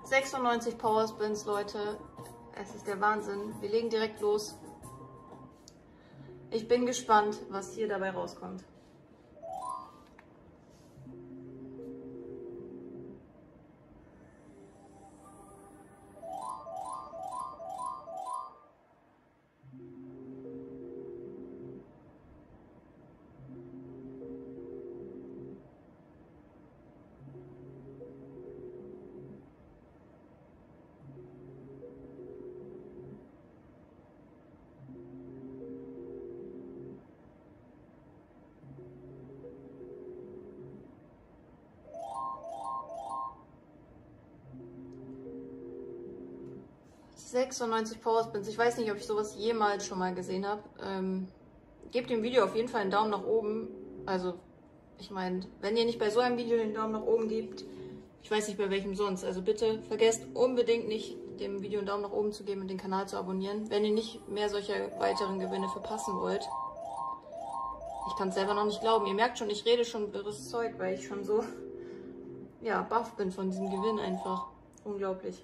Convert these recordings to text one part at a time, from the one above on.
96 Power Spins, Leute. Es ist der Wahnsinn. Wir legen direkt los. Ich bin gespannt, was hier dabei rauskommt. Die 96 Power Spins. Ich weiß nicht, ob ich sowas jemals schon mal gesehen habe. Gebt dem Video auf jeden Fall einen Daumen nach oben. Also, ich meine, wenn ihr nicht bei so einem Video den Daumen nach oben gebt, ich weiß nicht bei welchem sonst. Also bitte vergesst unbedingt nicht, dem Video einen Daumen nach oben zu geben und den Kanal zu abonnieren, wenn ihr nicht mehr solcher weiteren Gewinne verpassen wollt. Ich kann es selber noch nicht glauben. Ihr merkt schon, ich rede schon wirres Zeug, weil ich schon so, ja, baff bin von diesem Gewinn einfach. Unglaublich.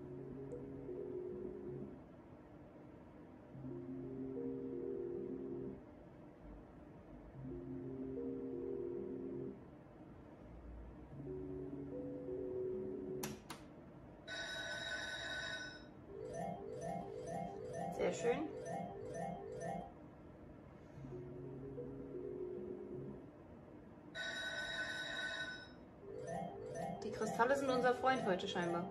Sehr schön. Die Kristalle sind unser Freund heute scheinbar.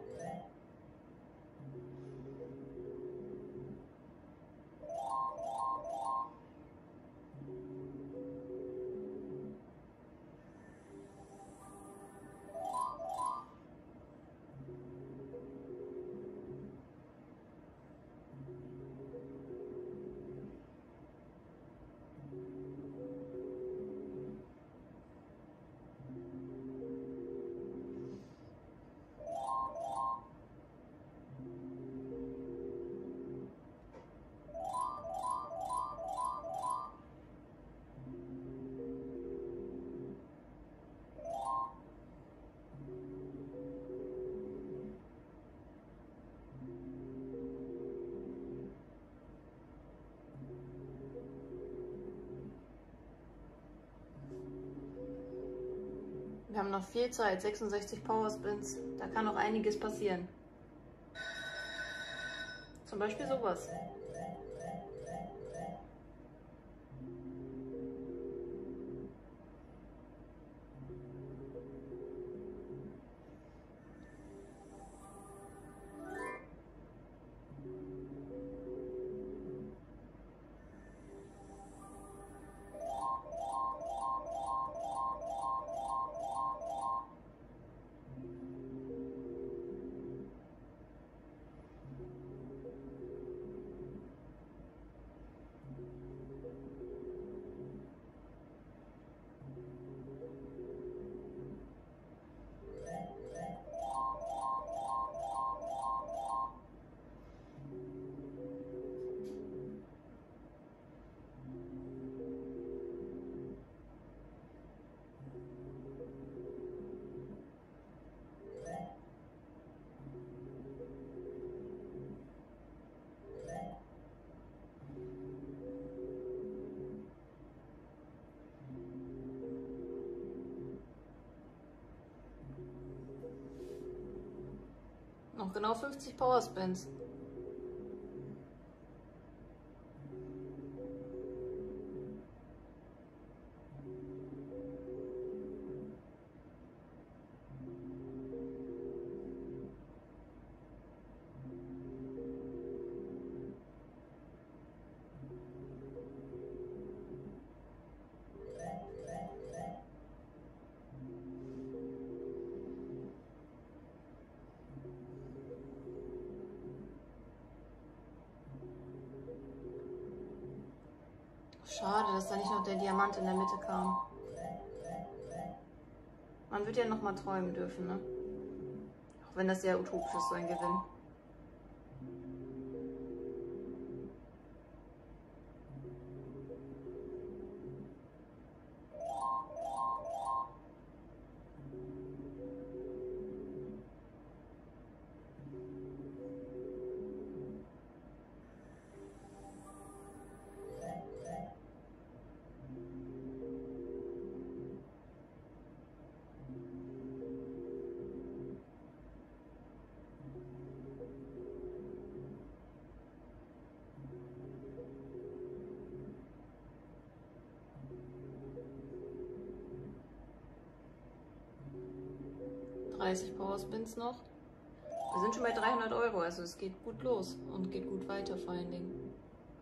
Wir haben noch viel Zeit, 66 Power Spins. Da kann noch einiges passieren. Zum Beispiel sowas. Noch genau 50 Power Spins. Schade, dass da nicht noch der Diamant in der Mitte kam. Man wird ja noch mal träumen dürfen, ne? Auch wenn das sehr utopisch ist, so ein Gewinn. 34 Powerspins noch. Wir sind schon bei 300 Euro, also es geht gut los und geht gut weiter vor allen Dingen.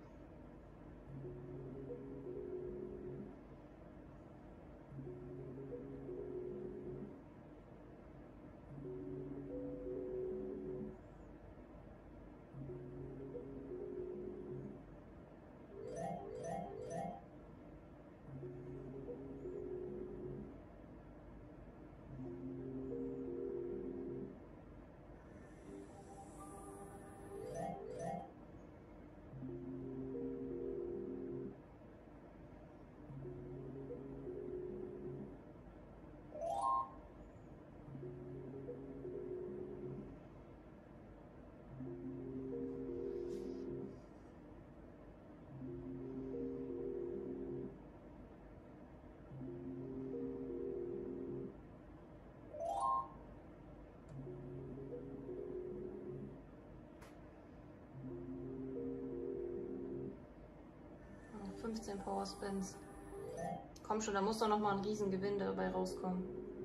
Oh, 15 Powerspins. Komm schon, da muss doch noch mal ein Riesengewinn dabei rauskommen.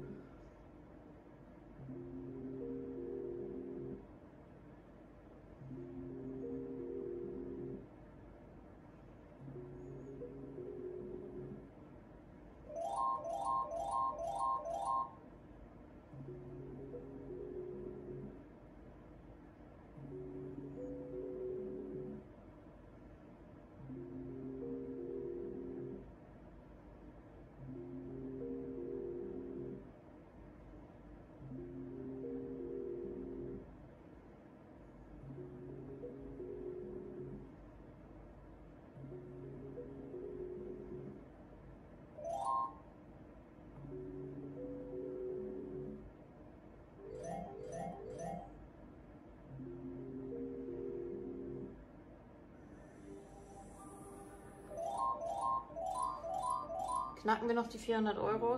Knacken wir noch die 400 Euro?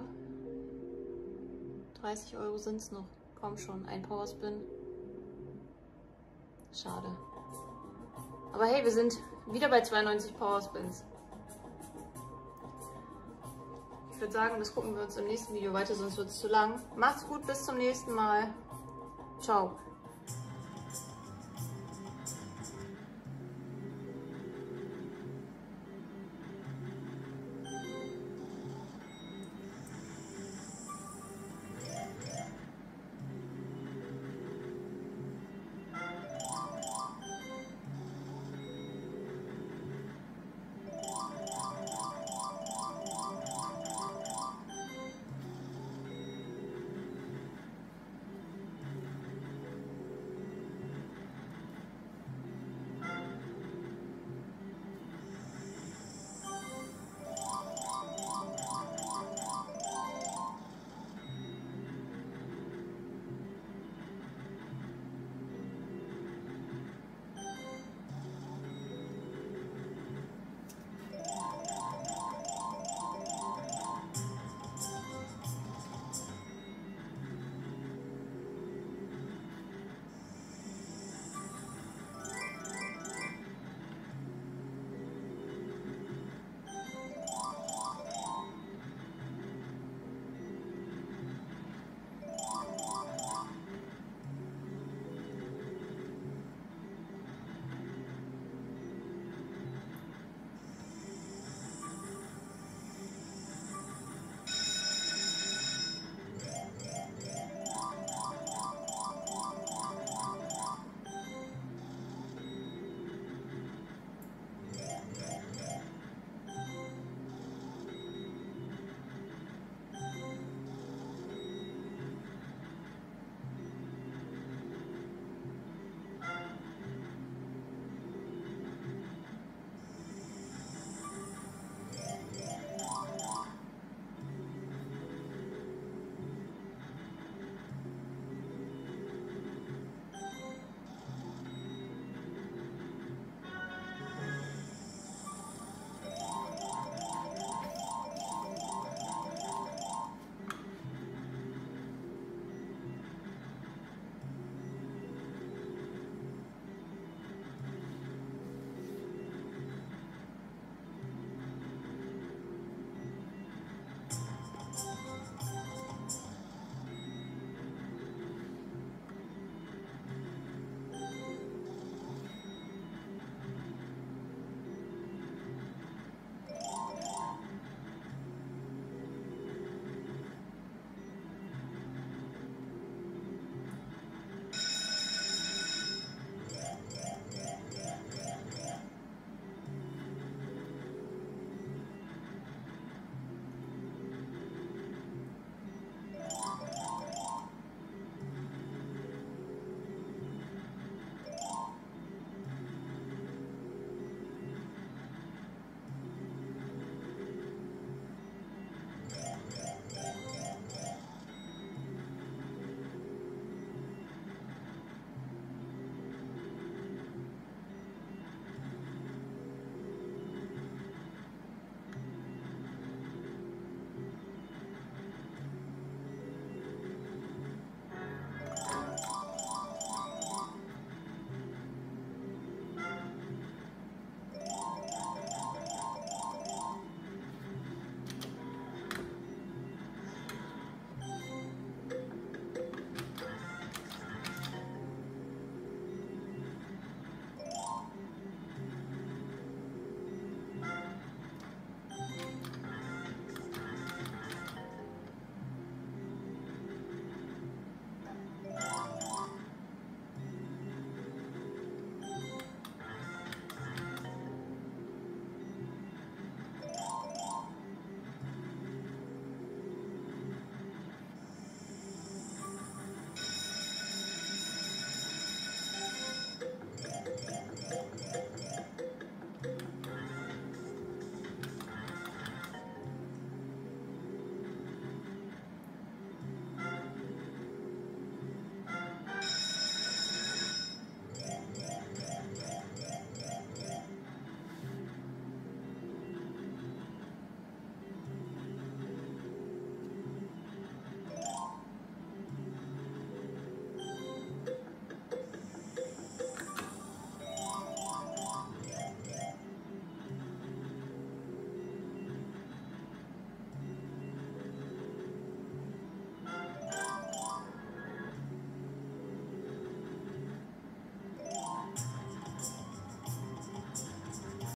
30 Euro sind es noch. Komm schon, ein Powerspin. Schade. Aber hey, wir sind wieder bei 92 Powerspins. Ich würde sagen, das gucken wir uns im nächsten Video weiter, sonst wird es zu lang. Macht's gut, bis zum nächsten Mal. Ciao.